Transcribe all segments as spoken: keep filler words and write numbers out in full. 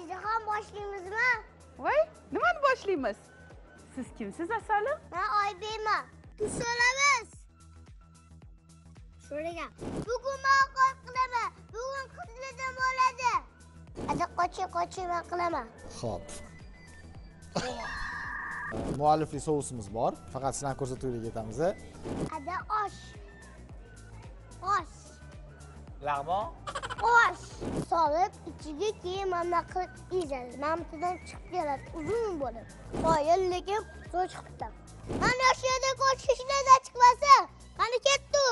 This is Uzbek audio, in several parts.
Azizaxon boshlaymizmi? Voy, nimani boshlaymiz? Siz kimsiz asalim? Men Oybekman. So'ramiz. So'ragan. Bugun men ovqat qilaman. Bugun qizlardan bo'ladi. Ada qochi qochi men qilaman. Xo'p. Muallifli sousimiz bor. Faqat sizlarni ko'rsatuvga ketamiz. Ada osh. Osh. Lag'mon. Osh. Solib ichiga keyin mana qilib ezadi. Mamtidan chiqib keladi, uzun bo'lib. Qoyil lekin so'z chiqibdi. Mana shu yerda ko'chishlarda chiqmasa, qani ketdi.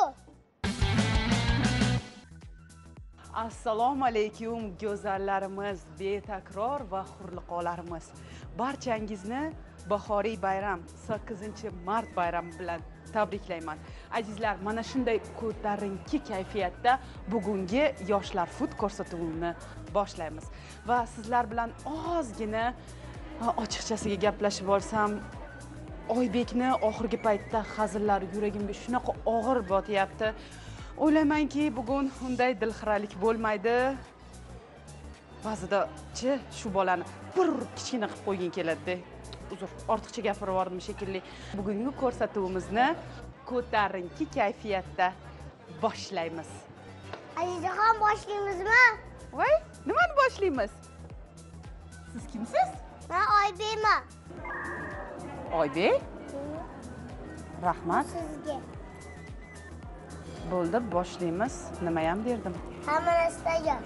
Assalomu alaykum go'zallarimiz, betakror va hurliqolarimiz. Barchangizni bahoriy bayram sakkizinchi mart bayrami bilan tabriklayman. Azizlar, mana shunday ko'tarinki kayfiyatda bugungi yoshlar food ko'rsatuvini boshlaymiz. Va sizlar bilan ozgina ochiqchasiga gaplashib olsam, Oybekni oxirgi paytda hazillari yuragimga shunaqa og'ir botyapti. O'ylaymanki, bugun unday dilxiralik bo'lmaydi. Ba'zida-chi shu bolani bir kichkina qilib qo'yging keladi-da. Uzr, ortiqcha gapirib yubordim shekilli. Bugungi ko'rsatuvimizni ko'tarinki kayfiyatda boshlaymiz. Azizaxon boshlaymizmi? Voy, nimani boshlaymiz? Siz kimsiz? Men Oybekman. Oybek? Rahmat. Sizga. Bo'ldi, boshlaymiz. Nima ham derdim? Hamma narsa tayyor.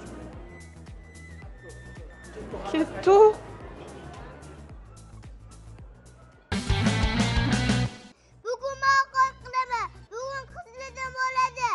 Ketdi. Bugun men ovqat qilaman. Bugun qizlardan bo'ladi.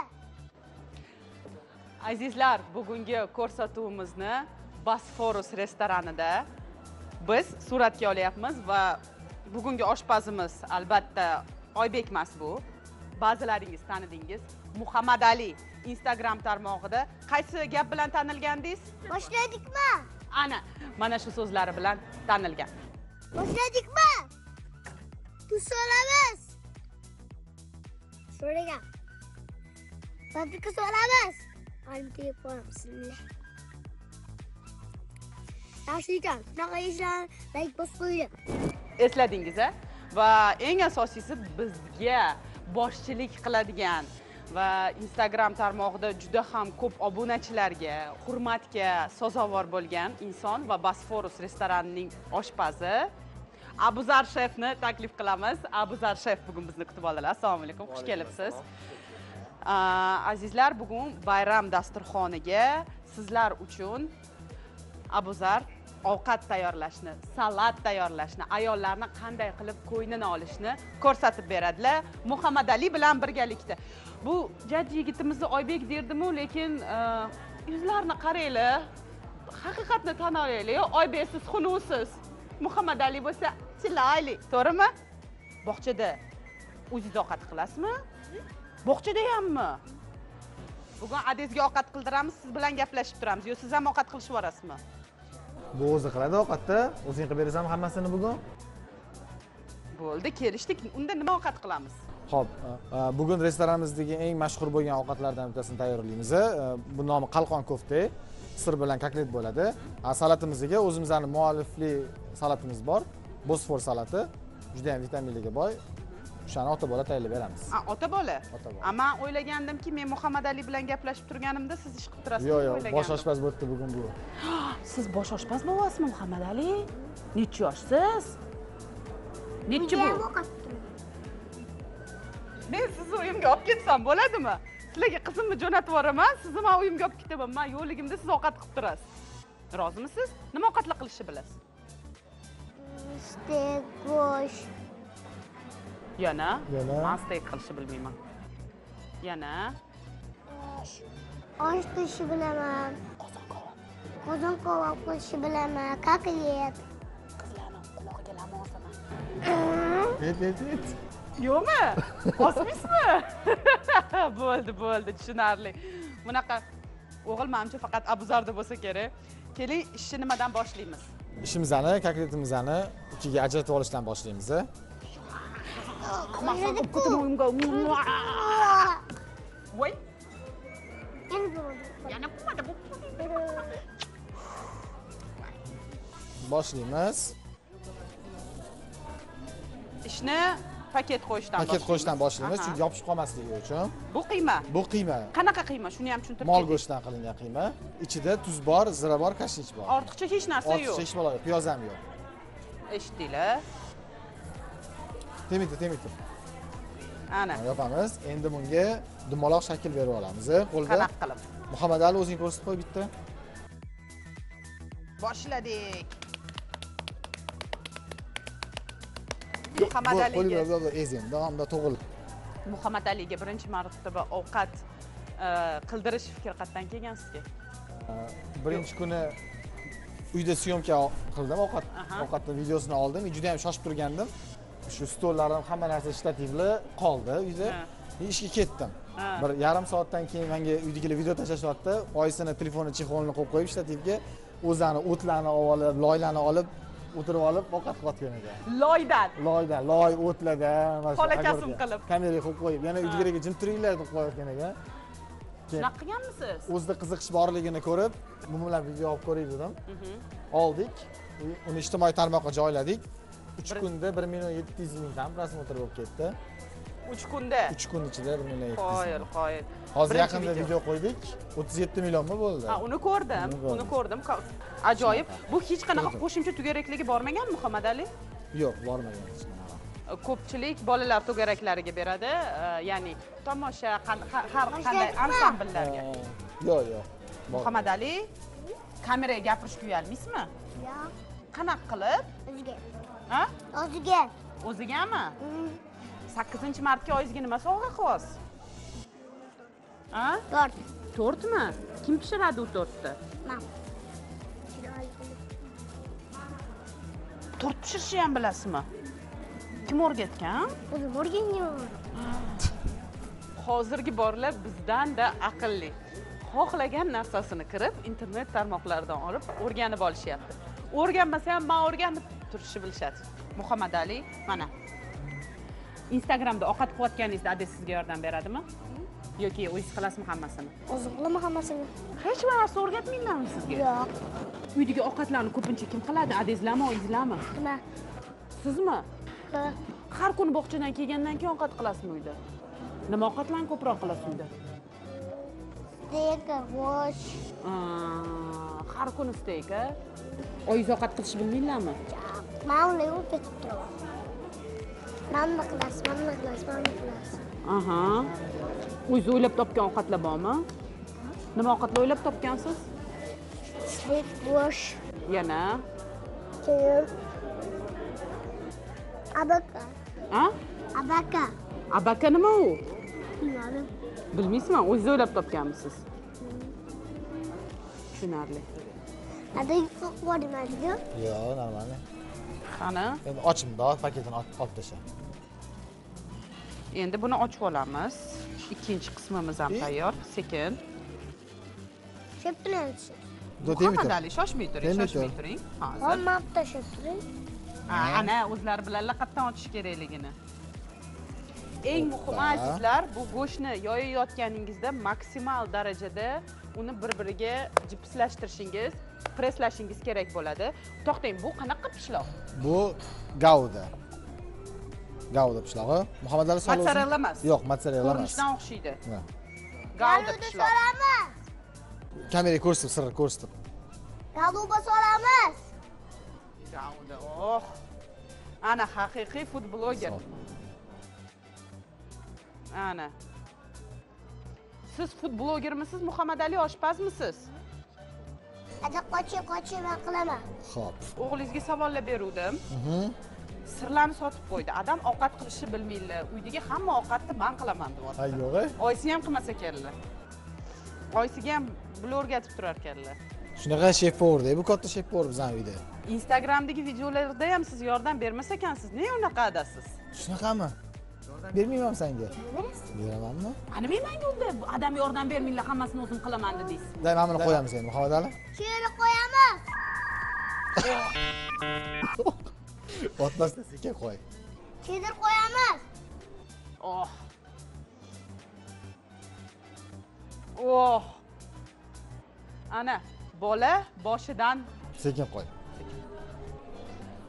Azizlar, bugungi ko'rsatuvimizni Bosforus restoranida biz suratga olyapmiz va bugungi oshpazimiz albatta Oybek emas bu. Ba'zilaringiz tanidingiz. Muhammad Ali Instagram tarmog'ida qaysi gap bilan tanilgandingiz? Boshladikmi? Ana, mana shu so'zlari bilan tanilgan. Boshladikmi? Tuz solamiz. So'ragan. Paprika solamiz. Albatta qo'yamiz. Bismillah. Yaxshi ekan. Shunaqa ishlar like bosib qo'ying. Esladingiz-a? Va eng asosiysi bizga boshchilik qiladigan va Instagram tarmog'ida juda ham ko'p obunachilarga, hurmatga sazovor bo'lgan inson va Bosforus restoranining oshpazi Abuzar shefni taklif qilamiz. Abuzar shef bugun bizni kutib oldilar. Assalomu alaykum, xush kelibsiz. Azizlar, bugun bayram dasturxoniga sizlar uchun Abuzar ovqat tayyorlashni, salat tayyorlashni, ayollarni qanday qilib qo'ynini olishni ko'rsatib beradilar. Muhammad Ali bilan birgalikda. Bu jajji yigitimizni Oybek derdim-u, lekin yuzlarini qaranglar. Haqiqatni tan olaylik. Oybek siz xunuvsiz. Muhammad Ali bo'lsa chilayli. To'g'rimi? Bog'chada o'zingiz ovqat qilasizmi? Bog'chada hammi? Bugun adezga ovqat qildiramiz, siz bilan gaplashib turamiz. Yo, siz ham ovqat qilishib borasizmi? Bu o'zi qiladi ovqatni. O'zing qilib berasan hammasini bugun? Bo'ldi, kelishdik. Unda nima ovqat qilamiz? Xo'p, bugun restoranimizdagi eng mashhur bo'lgan ovqatlardan bittasini tayyorlaymiz. Bu nomi qalqon kofta, sir bilan koklet bo'ladi. Salatimizga o'zimizning muallifli salatimiz bor. Bosfor salati. Juda ham vitaminlarga boy. O'shani ota bola tayyorlab beramiz. Ha, ota bola? Ota bola. Amma o'ylagandimki, men Muhammad Ali bilan gaplashib turganimda siz ish qilib turasiz deb o'ylagandim. Yo'q, yo'q, bosh o'ylagandim. oshpaz bo'libdi bugun bu. Siz bosh oshpaz bo'lyapsizmi, Muhammad Ali? Necha yoshsiz? Necha bu? Men sizni uyimga olib ketsam bo'ladimi? Sizlarga qizimni jo'natib yuboraman, sizni men uyimga olib ketaman. Men yo'ligimda siz ovqat qilib turasiz. Rozimisiz? Nima ovqatlar qilishni bilasiz? Steak, go'sht. Yana? Yana? Men steak qilishni bilmayman. Yana? Osh qilishni bilaman. Qozon kabob. Qozon kabob qilishni bilaman. Koklet. Qizlarning qulog'iga lama osaman. Et, et, et. Yo'qmi? Osmaysizmi? Bo'ldi, bo'ldi, tushunarli. Bunaqa o'g'il menimcha faqat Abuzarda bo'lsa kerak. Keling, ishni nimadan boshlaymiz? Ishimizni, kokletimizni ichiga ajratib olishdan boshlaymiz. Voy. Endi Yana bo'lmadi bu. boshlaymiz. Ishni paket qo'yishdan Paket qo'yishdan boshlaymiz, Aha. chunki yopishib qolmasligi uchun. Bu qiyma. Bu qiyma. Qanaqa qiyma? Shuni ham tushuntirib Mol keting. go'shtidan qilingan qiyma. Ichida tuz bor, zira bor, kashnich bor. Ortiqcha hech narsa yo'q. Ortiqcha hech bola yo'q, piyoz ham yo'q. Eshitdinglar? Temiti, temiti. Ana. Yopamiz. Endi bunga dumaloq shakl berib olamiz. Qo'lda. Qanaqa qilib? Muhammad Ali o'zing ko'rsatib qo'y bitta. Boshladik. Muhammad Qo'li Aliga bilan ezing, davomida to'g'il. Muhammad Aliga birinchi marotaba ovqat e, qildirish fikri qayerdan kelgan sizga? Birinchi kuni uyda syomka qildim, ovqat Aha. ovqatni videosini oldim. Juda ham shoshib turgandim. Shu stollarim, hamma narsa shtativli qoldi uyda. Ha. Ishga ketdim. Ha. Bir yarim soatdan keyin menga uydagilar video tashlashyapti. Oyisini telefoni chexolini qo'yib qo'yib shtativga o'zlarini o'tlarni olib, loylarni olib o'tirib olib ovqat qilayotgan ekan. Loydan. Loyda, loy o'tlardan, mana shu Xolakasum agorga qilib. kameraga qo'yib qo'yib, yana uydagilarga jim turinglar deb qo'yayotgan ekan. Shunaqa qilganmisiz? O'zida qiziqish borligini ko'rib, bu bilan video olib ko'ray dedim. Oldik, uni ijtimoiy tarmoqqa joyladik. uch kunda bir million yetti yuz ming tam prosmotr bo'lib ketdi. uch kunda. uch kun ichida bir million yetti yuz Qoyil, ming. qoyil. Hozir Birinchi yaqinda video qo'ydik. o'ttiz yetti millionmi bo'ldi? Ha, uni ko'rdim, Uni uni ko'rdim. ko'rdim. Ajoyib. Bu hech qanaqa Ko'rdim. qo'shimcha tugarakligi bormagan Muhammad Ali? Yo'q, bormagan hech nima. Ko'pchilik bolalar tugaraklariga beradi, e, ya'ni tomosha qan- har har qanday ansambllarga. Yo'q, yo'q. bor. Muhammad Ali, kameraga gapirishga uyalmaysizmi? Yo'q. Qanaqa qilib? O'ziga. Ha? O'ziga. O'zigami? Hmm. sakkizinchi martga oyingizga nima sovg'a qilyapsiz? Ha? Dört. Tortmi? Kim pishiradi u tortni? Mam. Tort pishirishni ham bilasizmi? Kim o'rgatgan? O'zim o'rgangan. Hozirgi bolalar bizdan-da aqlli. Xohlagan narsasini kirib, internet tarmoqlaridan olib o'rganib olishyapti. O'rganmasa ham men o'rganib turishni bilishadi. Muhammad Ali, mana. Instagramda ovqat qilayotganingizda adres sizga yordam beradimi? Yoki o'zingiz qilasizmi hammasini? O'zim qilaman hammasini. Hech bir narsa o'rgatmaymanmi sizga? Yo'q. Uydagi ovqatlarni ko'pincha kim qiladi? Adezlarmi, oyingizlarmi? Nima? Sizmi? Ha. Har kuni bog'chadan kelgandan keyin ovqat qilasizmi uyda? Nima ovqatlarni ko'proq qilasiz uyda? Steak, go'sht. Aa, har kuni steak, a? Oyingiz ovqat qilishni bilmaylarmi? Men ularga o'tib ketib turaman. Mana qilasiz, mana qilasiz, mana qilasiz. Aha. O'zingiz o'ylab topgan ovqatlar bormi? Nima ovqatlar o'ylab topgansiz? Steak, go'sht, Yana? keyin abaka. Ha? Abaka. Abaka nima u? Bilmadim. Bilmaysizmi? O'zingiz o'ylab topganmisiz? Tushunarli. Adagi qo'ymadingmi? Yo'q, normal. Qani? Endi ochimda paketini olib tasha. Endi buni ochib olamiz. Ikkinchi qismimiz ham tayyor. Sekin. Sheptilanchi. Muhammad Ali, shoshmay turing, Temir shoshmay tur. turing. Hozir. Hammani sheptiring. Ha, ana o'zlari bilanlar qayerdan ochish kerakligini. Eng muhimi Hoppa. azizlar, bu go'shtni yoyayotganingizda maksimal darajada uni bir-biriga jipslashtirishingiz, preslashingiz kerak bo'ladi. To'xtang, bu qanaqa pishloq? Bu gauda. Gauda pishloqi. Muhammad Ali solib. Mozzarella emas. Yo'q, mozzarella emas. Ko'rinishdan o'xshaydi. Ha. Gauda pishloq. solamiz. Kameraga ko'rsatib, sirri ko'rsatib. Galuba solamiz. Gauda. Oh. Ana haqiqiy food bloger. Ana. Siz food blogermisiz, Muhammad Ali oshpazmisiz? Ada qochi qochi men qilaman. Xo'p. O'g'lingizga savollar beruvdim. Mhm. Sirlarni sotib qo'ydi. Adam ovqat qilishni bilmaydi. Uydagi hamma ovqatni men qilaman deyapti. Ha, yo'q-a? Oyisi ham qilmas ekanlar. Oyisiga ham buni o'rgatib turar ekanlar. Shunaqa shef powder, bu katta shef powder bizning uyda. Instagramdagi videolarda ham siz yordam bermas ekansiz. Nega unaqa adasiz? Shunaqami? Bermayman senga. Beramanmi? Qani menga unda adam yordam bermanglar, hammasini o'zim qilaman dedingiz. Day, mana buni qo'yamiz endi, Muhammad Ali. Cheri qo'yamiz. Otmasdan sekin qo'y. Chedir qo'yamiz. Oh. Oh. Ana, bola boshidan Sekin qo'y.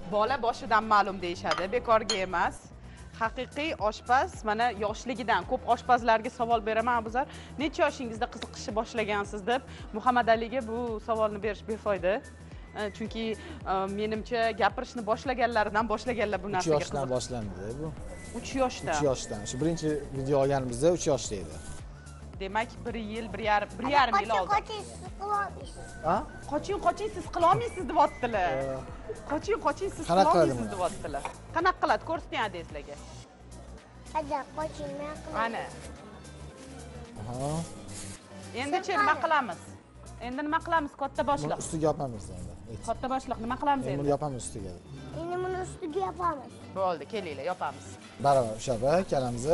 bola boshidan ma'lum deyishadi, bekorga emas. Haqiqiy oshpaz, mana yoshligidan ko'p oshpazlarga savol beraman, Abuzar. Necha yoshingizda qiziqishni boshlagansiz deb Muhammad Aliga bu savolni berish befoyda. Chunki menimcha gapirishni boshlaganlaridan boshlaganlar bu narsaga uch yoshdan boshlandi bu. uch yoshdan. uch yoshdan. Shu birinchi video olganimizda uch yoshda edi. Demak, bir yil, bir yarim, bir yarim yil oldin. Qoching, siz qilolmaysiz. Ha? Qoching, qoching, siz qilolmaysiz deyaptilar. Qoching, qoching, siz Qanaqa qilolmaysiz qiladi deyaptilar. Qanaqa qiladi? Ko'rsating adeslarga. Hadi qoching, men qilaman. Ana. Aha. Endi-chi nima qilamiz? Endi nima qilamiz katta Buni boshliq? ustiga yopamiz endi. Katta boshliq nima qilamiz Endi endi? buni yopamiz ustiga. Endi buni ustiga yopamiz. Bo'ldi, kelinglar, yopamiz. Baravar ushlab kalamizni.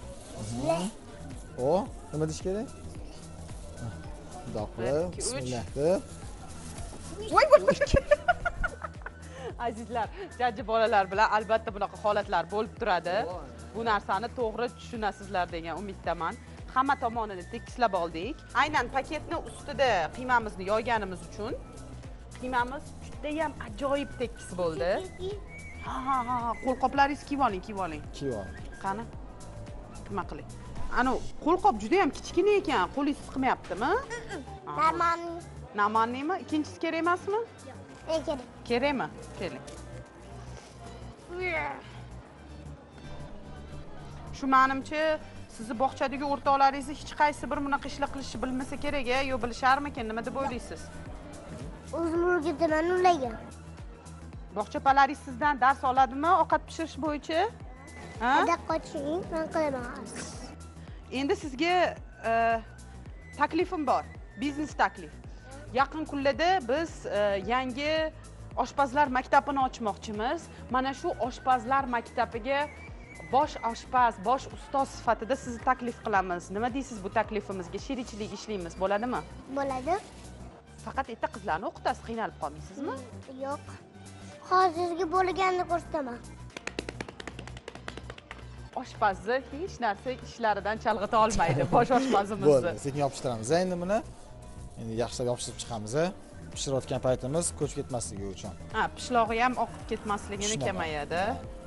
O, nima deyish kerak? Bundoq qilib, ikki, uch. bismillah deb. Voy voy. Azizlar, jajji bolalar bilan albatta bunaqa holatlar bo'lib turadi. Bu narsani to'g'ri tushunasizlar degan umiddaman. Hamma tomonini tekislab oldik. Aynan paketni ustida qiymamizni yoyganimiz uchun qiymamiz juda ham ajoyib tekis bo'ldi. Ha ha ha, qo'lqoplaringizni kiyib oling, kiyib oling. Kiyib ol. Qani? Nima qiling? Ana qo'lqop juda ham kichkina ekan, qo'lingiz siqmayaptimi? Naman. Namanniymi? Ikkinchisi kerak emasmi? Ne kerak? Kerakmi? Keling. Shu menimcha sizni bog'chadagi o'rtoqlaringizni hech qaysi bir bunaqa ishlar qilishni bilmasa kerak-a, yo bilisharmikin, nima deb o'ylaysiz? O'zim o'rgataman ularga. Bog'chapalaringiz sizdan dars oladimi ovqat pishirish bo'yicha? Ha? Hadi qoching, men qilaman. Endi sizga e, taklifim bor, biznes taklif. Yaqin kunlarda biz e, yangi oshpazlar maktabini ochmoqchimiz. Mana shu oshpazlar maktabiga bosh oshpaz, bosh ustoz sifatida sizni taklif qilamiz. Nima deysiz bu taklifimizga? Sherikchilik ishlaymiz, bo'ladimi? Bo'ladi? Faqat erta qizlarni o'qitasiz, qiynalib qolmaysizmi? Yo'q. Hozirgi bo'lganini ko'rsataman. Oshpazni hech narsa ishlaridan chalg'ita olmaydi bosh oshpazimizni. Bo'ldi, sekin yopishtiramiz endi buni. Endi yaxshilab yopishtirib chiqamiz. Pishirayotgan paytimiz ko'chib ketmasligi uchun. Ha, pishlog'i ham oqib ketmasligini kamayadi.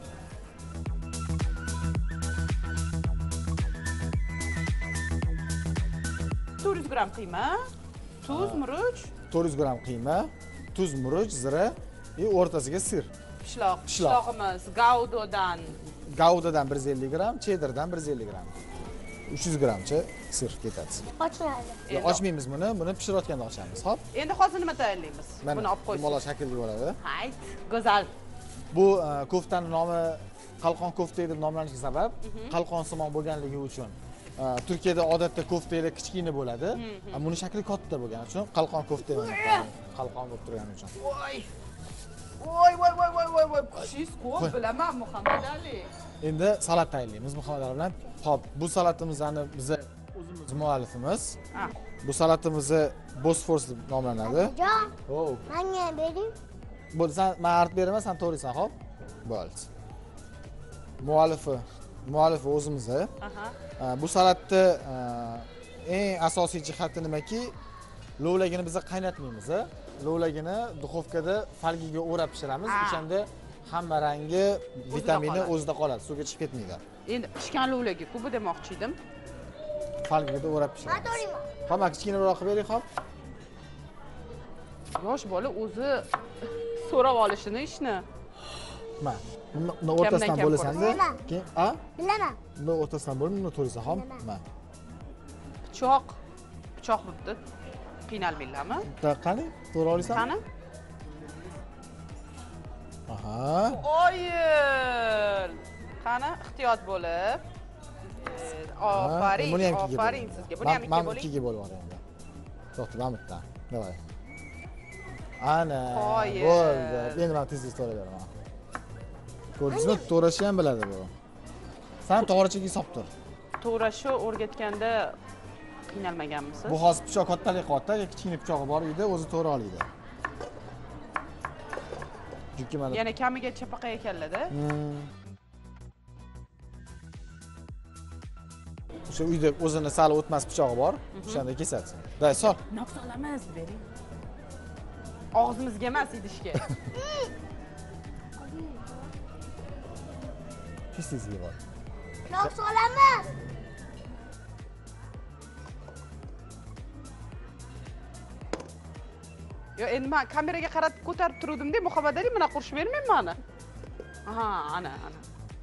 to'rt yuz gramm qiyma, tuz, murch, to'rt yuz gramm qiyma, tuz, murch, zira va o'rtasiga sir. pishloq. Pishloq. Pishlog'imiz Gaudodan, Goudadan bir yuz ellik gramm, cheddardan bir yuz ellik gramm. uch yuz grammcha sir ketadi. Ochiladi. Endi- Ochmaymiz buni, buni pishirayotganda ochamiz. Xo'p. Endi hozir nima tayyorlaymiz? Mana Buni olib qo'ysiz. mola shaklli bo'ladi. Hayt, go'zal. Bu e, koftani nomi qalqon kofta deb nomlanishiga sabab qalqonsimon bo'lganligi uchun. E, Turkiyada odatda koftalar kichkina bo'ladi, buni shakli katta bo'lgani uchun qalqon kofta deb qalqon bo'lib turgani uchun. Voy. Voy, voy, voy, voy, voy, voy. Kuchingiz ko'p bilaman, Muhammad Ali. Endi salat tayyorlaymiz Muhammad Ali bilan. Xo'p, bu salatimizni biz o'zimiz muallifimiz. Ha. Bu salatimizni Bosfors deb nomlanadi. Jo, Oh. menga bering. Bo'ldi, sen men artib beraman, sen to'g'risan, xo'p? Bo'ldi. Muallifi, muallifi o'zimiz. Aha. Bu salatni eng asosiy jihati nimaki? Lo'lagini biz qaynatmaymiz. Lo'lagini duxovkada falgiga o'rab pishiramiz. O'shanda hamma rangi, vitamini qoladi. o'zida qoladi, suvga chiqib ketmaydi. Endi pishgan lo'lagi kubi demoqchi edim. Falgiga o'rab Men pishiramiz. to'layman. Xo'p, kichkinaroq qilib bering, xo'p? Yosh bola o'zi so'rab olishini ishni. Mana, buni o'rtasidan kam bo'lasanda, ko'rasan. keyin, a? Bilaman. Buni o'rtasidan bo'lib, buni to'laysan, xo'p? Bilaman. Mana. Pichoq. Pichoq bo'libdi. Qiynalmanglarmi? Da qani? To'g'ri olasan? Qani? Aha. Oyil. Qani, ehtiyot bo'lib. Ofarin, Buni ham ikkiga ofarin bo'ling. sizga. Buni ham ikkiga Men bo'ling. ikkiga bo'lib yuboray endi. To'xta, men bitta. Davay. Ana. Qoyil. Bo'ldi. Endi men tez-tez to'layveraman. Ko'rdingizmi? To'rashni ham biladi bu. Sen to'g'richiga hisob tur. To'rashni o'rgatganda qiynalmaganmisiz? Bu hozir pichoq kattalik qilyapti, kichkina pichog'i bor edi, o'zi to'g'ri oladi. Chunki mana Yana kamiga chapaqa ekanlar-da. Hmm. O'sha uyda o'zini sal o'tmas pichog'i bor, o'shanda kesadi. Day, sol. Nok solamiz bering. Og'zimizga emas, idishga. Chistizga bor. Nok solamiz. Yo, endi men kameraga qarab ko'tarib turuvdim-da, Muhammad Ali mana qurishib bermayman mana. Aha, ana, ana.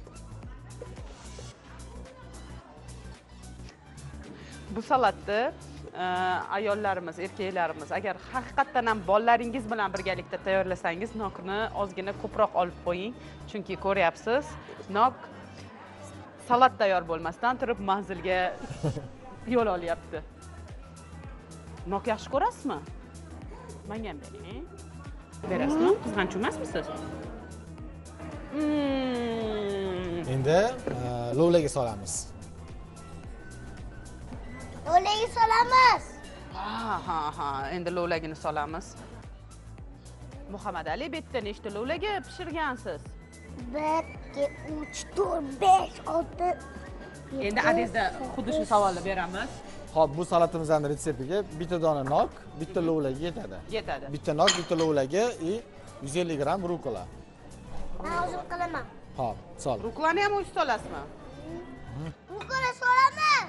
Bu salatni e, ayollarimiz, erkaklarimiz agar haqiqatdan ham bolalaringiz bilan birgalikda tayyorlasangiz, nokni ozgina ko'proq olib qo'ying, chunki ko'ryapsiz, nok salat tayyor bo'lmasdan turib manzilga yo'l olyapti. Nok yaxshi ko'rasizmi? Menga ham bering. Berasizmi? Qizg'anch emasmisiz? Mm. Endi lovlaga solamiz. Lo'laga solamiz. Ha ha ha, endi lovlagini solamiz. Muhammad Ali, bu yerda nechta lovlaga pishirgansiz? bir, ikki, uch, to'rt, besh, olti. Endi adizda xuddi shu savolni beramiz. Xo'p, bu salatimizning retseptiga bitta dona nok, bitta lovlaga yetadi. Yetadi. Bitta nok, bitta lovlaga и yuz ellik gramm rukola. Men o'zim qilaman. Xo'p, sol. Rukolani ham o'zingiz solasizmi? Rukola solamiz.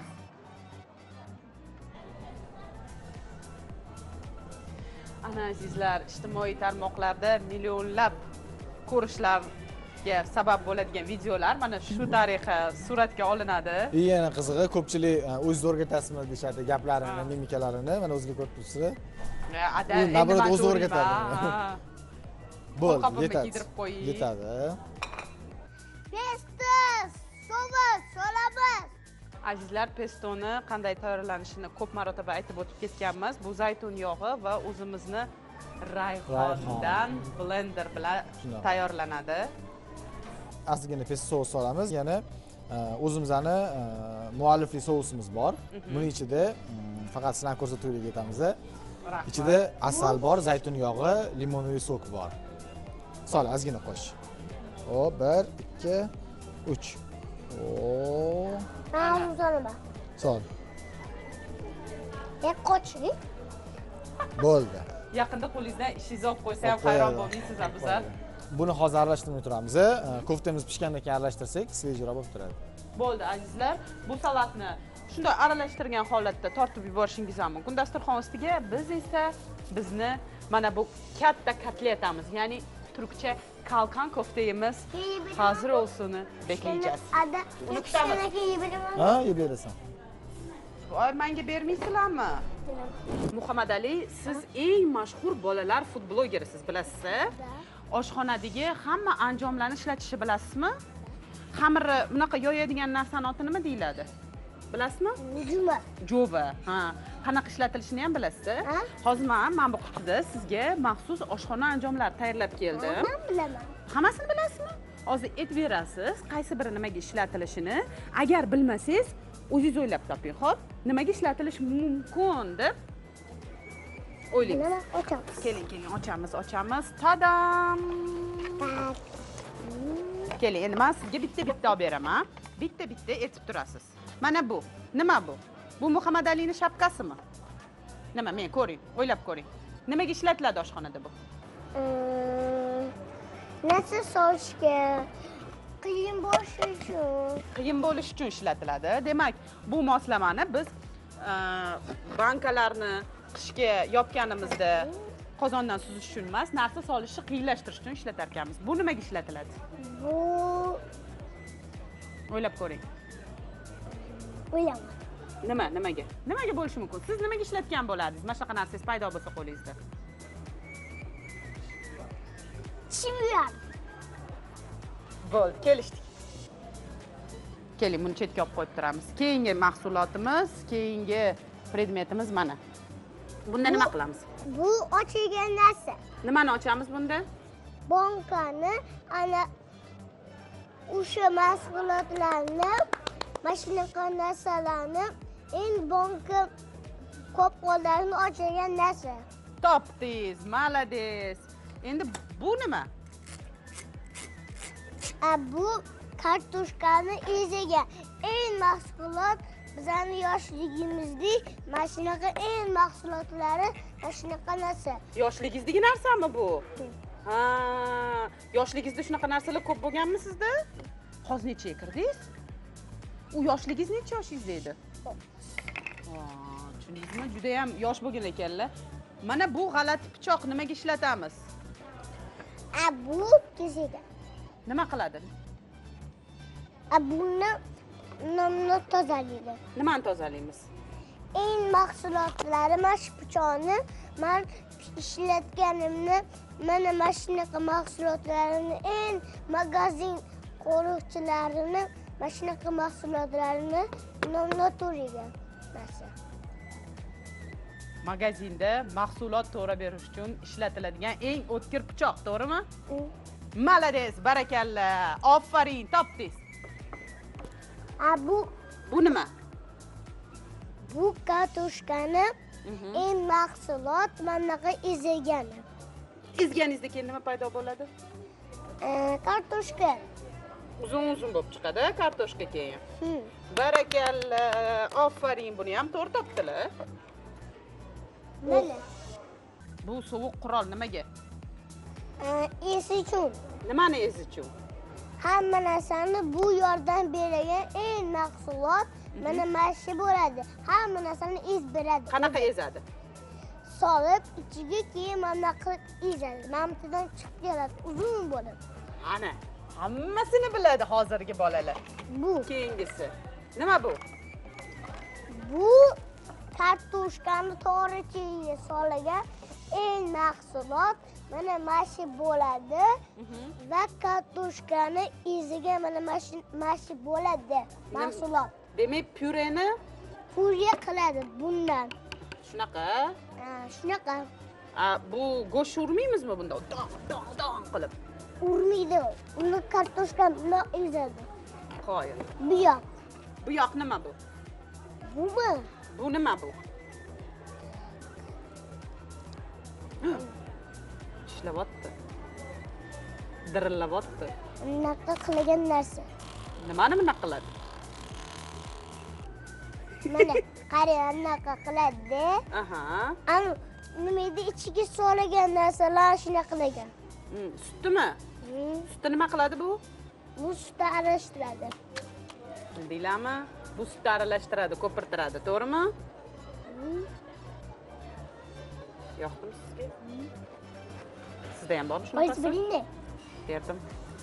Ana azizlar, ijtimoiy tarmoqlarda millionlab ko'rishlarga sabab bo'ladigan videolar mana shu tariqa suratga olinadi. И yana qizig'i, ko'pchilik o'zingiz o'rgatasizmi deshadi gaplarini, mimikalarini. Mana o'ziga ko'rib turibsiz. Ada, U naborat o'zi o'rgatadi. Bo'ldi, Qo'lqopimni yetadi. kiydirib qo'ying. Yetadi. Pesto, so'z solamiz. Azizlar, pestoni qanday tayyorlanishini ko'p marotaba aytib o'tib ketganmiz. Bu zaytun yog'i va o'zimizni rayhondan blender bilan tayyorlanadi. Ozgina pesto sous solamiz. Yana o'zimizning muallifli sousimiz bor. Buning ichida faqat sizlarga ko'rsatuvlik etamiz. Ichida asal bor, zaytun yog'i, limonli sok bor. Sol, ozgina qo'sh. Hop, bir, ikki, uch. O. Men o'zim solaman. Sol. E qo'ching. Bo'ldi. Yaqinda qo'lingizdan ishingizni olib qo'ysa ham hayron bo'lmaysiz, Abuzar. Buni hozir aralashtirmay turamiz. Koftamiz pishgandan keyin aralashtirsak, svejroq bo'lib turadi. Bo'ldi azizlar, bu salatni shunday aralashtirgan holatda tortib yuborishingiz ham mumkin dasturxon ustiga. Biz esa bizni mana bu katta kotletamiz, ya'ni turkcha kalkan koftayimiz hazır olsunu bekleyeceğiz. Ada, unutamiz. Ha, yeb berasan. Voy, menga bermaysizlarmi? Muhammad Ali, siz eng mashhur bolalar futbolgerisiz, bilasiz? Oshxonadagi hamma anjomlarni ishlatishni bilasizmi? Xamirni bunaqa yoyadigan narsani oti nima deyiladi? Bilasizmi? Juma. Jova. Ha, qanaqa ishlatilishini ham bilasiz? Hozir men mana bu qutida sizga maxsus oshxona anjomlari tayyorlab keldim. Men bilaman. Hammasini bilasizmi? Hozir aytib berasiz, qaysi biri nimaga ishlatilishini. Agar bilmasangiz, o'zingiz o'ylab toping, xo'p? Nimaga ishlatilishi mumkin deb o'ylang. Mana ochamiz. Keling, keling, ochamiz, ochamiz. Tadam! Keling, endi men sizga bitta-bitta olib beraman. Bitta-bitta aytib turasiz. Mana bu. Nima bu? Bu Muhammad Alining shapkasimi? Nima, men ko'ring, o'ylab ko'ring. Nimaga ishlatiladi oshxonada bu? Nasıl solishga qiyin bo'lishi uchun. Qiyin bo'lish uchun ishlatiladi. Demak, bu moslamani biz bankalarni qishga yopganimizda qozondan suzish uchun emas, narsa solishni qiyinlashtirish uchun ishlatar ekanmiz. Bu nimaga ishlatiladi? Bu o'ylab ko'ring. O'ylaman. Nima, nimaga? Nimaga bo'lishi mumkin? Siz nimaga ishlatgan bo'lardingiz? Mana shunaqa narsangiz paydo bo'lsa qo'lingizda. Chimyam. Bo'ldi, kelishdik. Keling, buni chetga olib qo'yib turamiz. Keyingi mahsulotimiz, keyingi predmetimiz mana. Bunda nima qilamiz? Bu ochilgan narsa. Nimani ochamiz bunda? Bankani, ana o'sha mahsulotlarni, mana shunaqa narsalarni, eng banka qopqonlarini ochilgan narsa. Topdingiz, malades. Endi bu nima? A bu kartoshkani ezigan eng mahsulot bizning yoshligimizda mana shunaqa eng mahsulotlari mana shunaqa narsa. Yoshligingizdagi narsami bu? Ha, yoshligingizda shunaqa narsalar ko'p bo'lganmi sizda? hozir nechaga kirdingiz? U yoshligingiz necha yoshingizda edi? Tushundingizmi? Juda ham yosh bo'lgan ekanlar. Mana bu g'alati pichoq nimaga ishlatamiz? A bu kesega. Nima qiladi? A buni nomni tozalaydi. Nimani tozalaymiz? Eng mahsulotlari mana shu pichoqni men ishlatganimni, mana mana shunaqa mahsulotlarini eng magazin qo'riqchilarini mana shunaqa mahsulotlarini nomlaturiga narsa. Magazinda mahsulot to'g'ri berish uchun ishlatiladigan eng o'tkir pichoq, to'g'rimi? Mm. Malades, barakalla. Ofarin, topdingiz. A bu Bu nima? bu kartoshkani eng mahsulot manaqa ezilgani. Ezganingizda keyin nima paydo bo'ladi? E, kartoshka. Uzun-uzun bo'lib chiqadi kartoshka keyin. Hmm. Barakalla. Ofarin, buni ham to'g'ri topdilar. Mana. Bu sovuq qurol nimaga? E, esi uchun. Nimani ezi uchun? Hamma narsani bu yordam beradigan eng mahsulot mana mana shu bo'ladi. Hamma narsani ez beradi. Qanaqa ezadi? Solib ichiga keyin mana qilib ezadi. Mamtidan chiqib keladi uzun bo'lib. Ana, hammasini biladi hozirgi bolalar. Bu. Keyingisi. Nima bu? Bu kartoshkani to'g'ri chegiga solingan eng mahsulot mana mana shu bo'ladi va kartoshkani eziga mana mana shu bo'ladi mahsulot. Demak, pyureni Purya qiladi bundan. shunaqa. Ha, shunaqa. A, bu go'sht urmaymizmi bunda? Dong, dong, dong qilib. Urmaydi. Uni kartoshkani bundoq ezadi. Qoyil. Bu yoq. Bu yoq nima bu? Bumi? Bu nima bu? Ishlayapti. Dirillayapti. Unaqa qilgan narsa. Nimani bunaqa qiladi? Mana qarang, unaqa qiladi. Aha. Ana nima edi ichiga solingan narsalar shunaqa qilgan. Hmm, sutmi? Hmm. Sutni nima qiladi bu? Bu sutni aralashtiradi. Bildinglarmi? Bu sutni aralashtiradi, ko'pirtiradi, to'g'rimi? Hmm. Yoqdimi sizga? Sizda ham bormi Qo'yib shunaqasi? beringda. Berdim.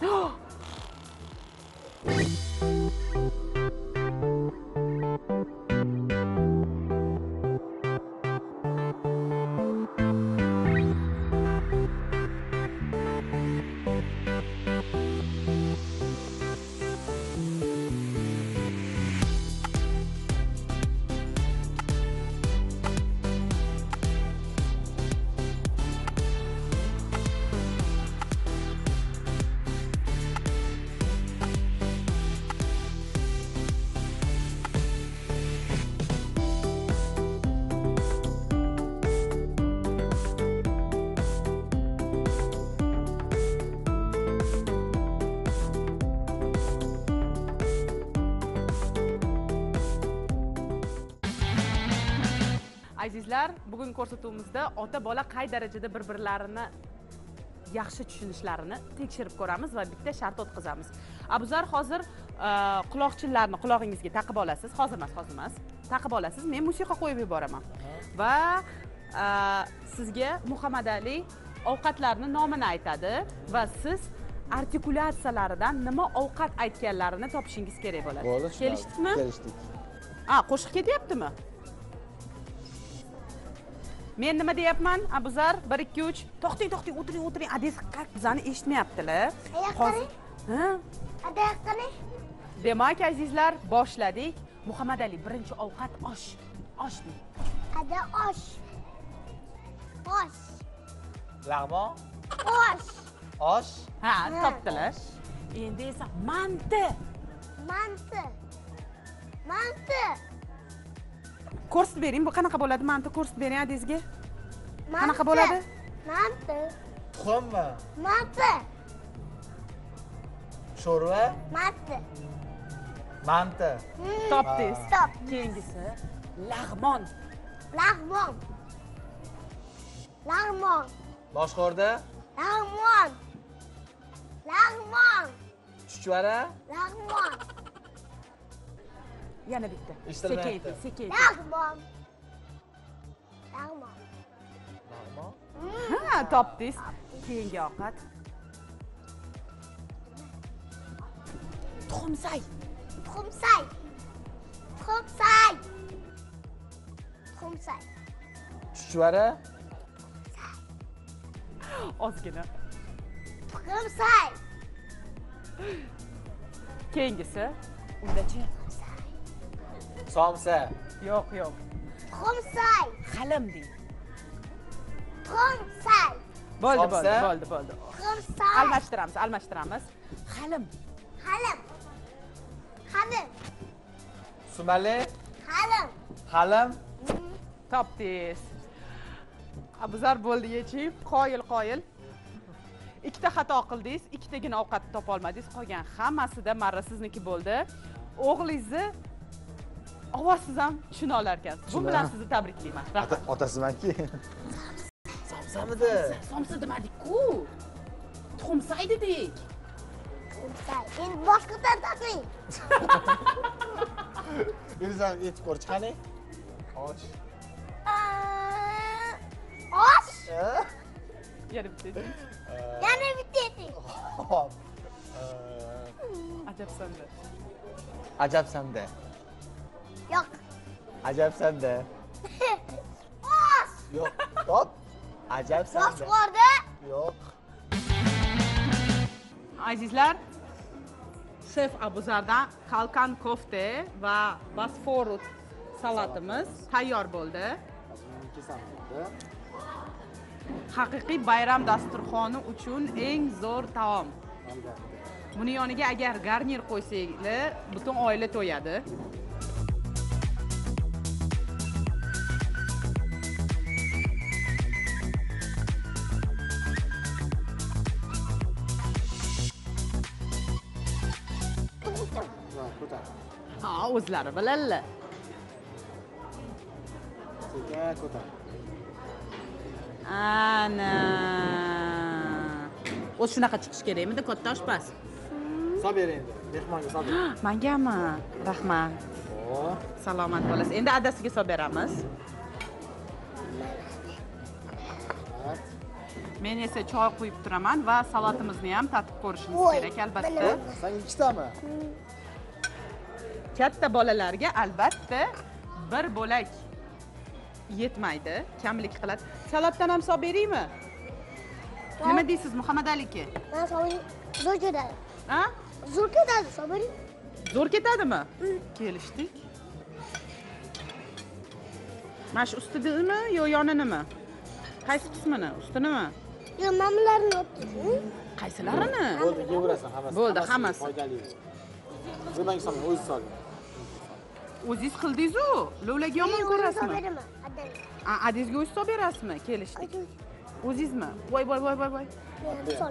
Azizlar, bugun ko'rsatuvimizda ota bola qay darajada bir-birlarini yaxshi tushunishlarini tekshirib ko'ramiz va bitta shart o'tkazamiz. Abuzar hozir quloqchinlarni qulog'ingizga taqib olasiz. Hozir emas, hozir emas. Taqib olasiz. Men musiqa qo'yib yuboraman. Va sizga Muhammad Ali ovqatlarning nomini aytadi va siz artikulatsiyalaridan nima ovqat aytganlarini topishingiz kerak bo'ladi. Kelishdikmi? Kelishdik. Ha, qo'shiq ketyaptimi? Men nima deyapman? Abuzar bir ikki uch. To'xting, to'xting, o'tiring, o'tiring. Adez qaq bizani eshitmayaptilar. Hozir. Ha? Adaqani? Demak, azizlar, boshladik. Muhammad Ali birinchi ovqat osh. Osh deng. Ada osh. Osh. Lag'mon, Osh. osh, Ha, topdilar. Endi esa manti. Manti. Manti. Ko'rsatib bering, bu qanaqa bo'ladi? Manti ko'rsatib bering adezga. Qanaqa bo'ladi? Manti. tuxummi, Manti. sho'rva, Manti. manti, Topdingiz. Stop. Keyingisi lag'mon. Lag'mon. Lag'mon. boshqorda, Lag'mon. Lag'mon. Chuchvara. Lag'mon. Yana bitta. Eshitolmayapti. Sekin, sekin. Lag'mon. Lag'mon. Lag'mon. Ha, topdingiz. Keyingi ovqat. Tuxumsay. Tuxumsay. Tuxumsay. Tuxumsay. Chuchvara. Ozgina. Tuxumsay. Keyingisi. Undachi? Somsa. Yo'q, yo'q. Tuxumsay. Halim deng. Tuxumsay. Bo'ldi, Somsa. bo'ldi, bo'ldi, bo'ldi. Tuxumsay. Almashtiramiz, almashtiramiz. Halim. Halim. Halim. Sumali. Halim. Halim. Topdingiz. Abuzar bo'ldi yechib, qoyil, qoyil. Ikkita xato qildingiz, ikkitagina ovqatni topa olmadingiz. Qolgan hammasida marra sizniki bo'ldi. O'g'lingizni ovozsiz ham tushuna olar ekansiz. Bu bilan sizni tabriklayman. Rahmat. Otasimanki. Somsamidi? Somsa demadik-ku. Tuxumsay dedik. Tuxumsay. Endi boshqa tartibing. O'zingizdan yetib ko'rchi qani? Och. Osh. Yana bitta ayting. Yana bitta ayting. Hop. Ajabsanda. Ajabsanda. Yo'q. Ajabsanda. Osh. Yo'q. Top. Bosh Ajabsanda. borda. Yo'q. Azizlar, Chef Abuzardan kalkan kofte va Bosforut salatimiz tayyor bo'ldi. Haqiqiy bayram dasturxoni uchun eng zo'r taom. Buni yoniga agar garnir qo'ysanglar, butun oila to'yadi. Ha, o'zlari biladilar. Sekin ko'tar. Ana. O'z shunaqa chiqish kerakmidi, katta oshpaz? So'b bering endi. Mehmonga so'b bering. Mangami? Rahmat. Hop. Salomat bo'lasiz. Endi adasiga solib beramiz. Men esa choy quyib turaman va salatimizni ham tatib ko'rishimiz Voy, kerak albatta. bilaman. Sen ikkitami? Katta bolalarga albatta bir bo'lak yetmaydi, kamlik qiladi. Salatdan ham solib beraymi? Nima deysiz Muhammad Ali aka? Men so'rayim. Zo'r ketadi. Ha? Zo'r ketadi, so'rayim. Zo'r ketadimi? Kelishdik. Mana shu ustidimi yo yoninimi? Qaysi qismini? Ustinimi? Yo, men bularni o'tdim. Qaysilarini? Bo'ldi, yeyverasan hammasi. Bo'ldi, hammasi. Foydali. Nimaga solmang, o'zingiz soling. O'zingiz qildingiz-ku. Lo'laga yomon ko'rasizmi? Beraman, adang. A, adizga o'zingiz solib berasizmi? Kelishdik. O'zingizmi? Voy, voy, voy, voy, voy. Men sol.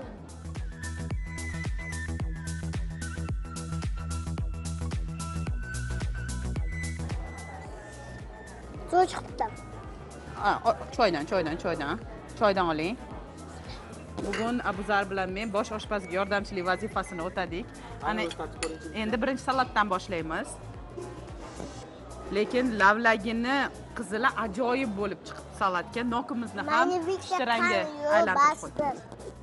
Zo'r chiqibdi. Ha, o- choydan, choydan, choydan. Choydan oling. Bugun Abuzar bilan men bosh oshpazga yordamchilik vazifasini o'tadik. Ana O'z tatib ko'ring. endi birinchi salatdan boshlaymiz. Lekin lavlagini qizili ajoyib bo'lib chiqibdi salatga. Nokimizni ham Mani bitta shtiranga qani yo'q, aylantirib qo'ydik. bas.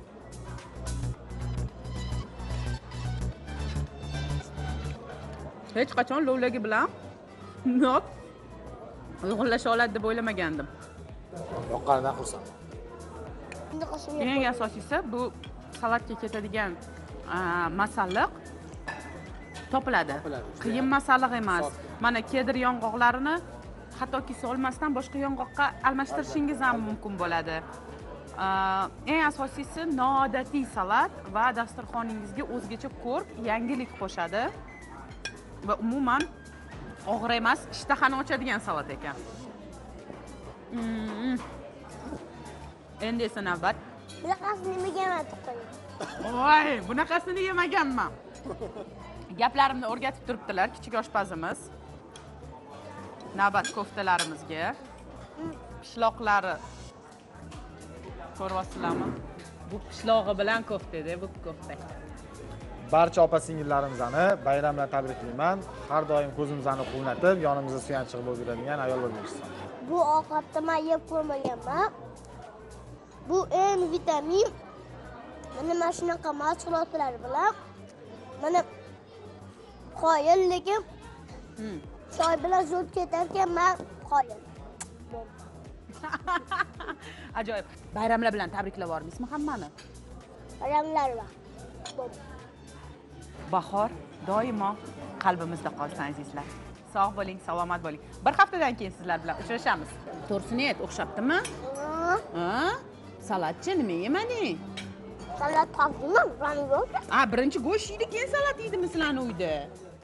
Hech qachon lo'lagi bilan nok uyg'unlasha oladi deb o'ylamagandim. Yoqqanidan xursand. Endi qo'shib Eng asosiysi bu salatga ketadigan a, masalliq topiladi. Topiladi. Qiyin masalliq emas. Sof. Mana kedir yong'oqlarini hattoki solmasdan boshqa yong'oqqa almashtirishingiz ham mumkin bo'ladi. A, eng asosiysi noodatiy salat va dasturxoningizga o'zgacha ko'rk, yangilik qo'shadi. Va umuman og'ir emas, ishtahani ochadigan salat ekan. Mm. Endi esa navbat. bunaqasini nimaga ematib qo'ying? Voy, bunaqasini yemaganman. Gaplarimni o'rgatib turibdilar kichik oshpazimiz. Navbat koftalarimizga. Pishloqlari ko'ryapsizlarmi? Bu pishlog'i bilan koftada, bu kofta. barcha opa singillarimizni bayram bilan tabriklayman. Har doim ko'zimizni quvnatib, yonimizda suyanchiq bo'lib yuradigan ayol bo'lib yursin. Bu ovqatni men yeb ko'rmaganman. Bu eng vitamin. Mana mana shunaqa mahsulotlar bilan mana qoyil lekin Hmm. choy bilan zo'r ketarkan men qoyil. Ajoyib. Bayramlar bilan tabriklab yubormaysizmi hammani? Bayramlar va Bahor doimo qalbimizda qolsin azizlar. Sog' bo'ling, salomat bo'ling. Bir haftadan keyin sizlar bilan uchrashamiz. To'rsinet o'xshabdimi? Ha? Salatchi nima yemading? salat topdimmi? Rani yo'q. Ha, birinchi go'sht yeydi, keyin salat yeydimi sizlarning uyda?